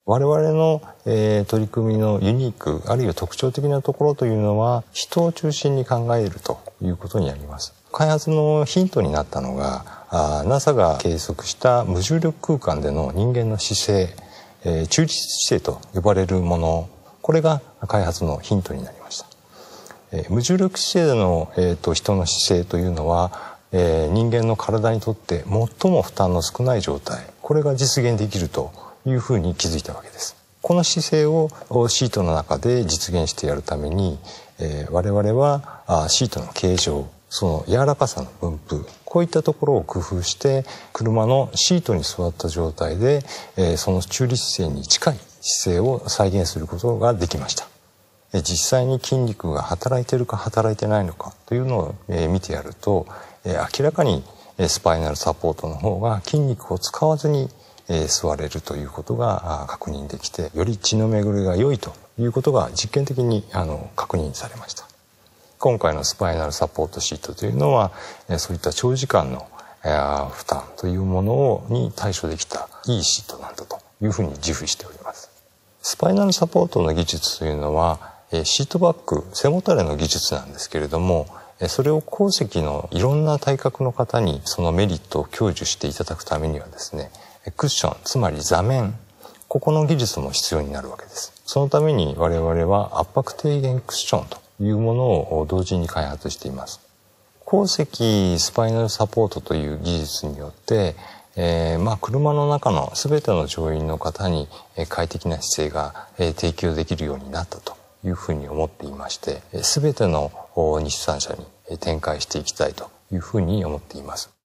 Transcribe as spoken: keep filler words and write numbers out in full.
我々の、えー、取り組みのユニークあるいは特徴的なところというのは人を中心に考えるということになります。開発のヒントになったのがあ ナサ が計測した無重力空間での人間の姿勢、えー、中立姿勢と呼ばれるもの、これが開発のヒントになりました。えー、無重力姿勢での、えー、と人の姿勢というのは、えー、人間の体にとって最も負担の少ない状態、これが実現できるというふうに気づいたわけです。この姿勢をシートの中で実現してやるために、えー、我々はあシートの形状、その柔らかさの分布、こういったところを工夫して車のシートに座った状態で、えー、その中立姿勢に近い姿勢を再現することができました。えー、実際に筋肉が働いているか働いてないのかというのを、えー、見てやると、えー、明らかにスパイナルサポートの方が筋肉を使わずにえー、座れるということが確認できて、より血の巡りが良いということが実験的にあの確認されました。今回のスパイナルサポートシートというのは、えー、そういった長時間の、えー、負担というものをに対処できたいいシートなんだというふうに自負しております。スパイナルサポートの技術というのは、えー、シートバッグ、背もたれの技術なんですけれども、それを後席のいろんな体格の方にそのメリットを享受していただくためにはですね、クッション、つまり座面、ここの技術も必要になるわけです。そのために我々は圧迫低減クッションというものを同時に開発しています。後席スパイナルサポートという技術によって、えー、まあ車の中の全ての乗員の方に快適な姿勢が提供できるようになったというふうに思っていまして、全ての日産車に展開していきたいというふうに思っています。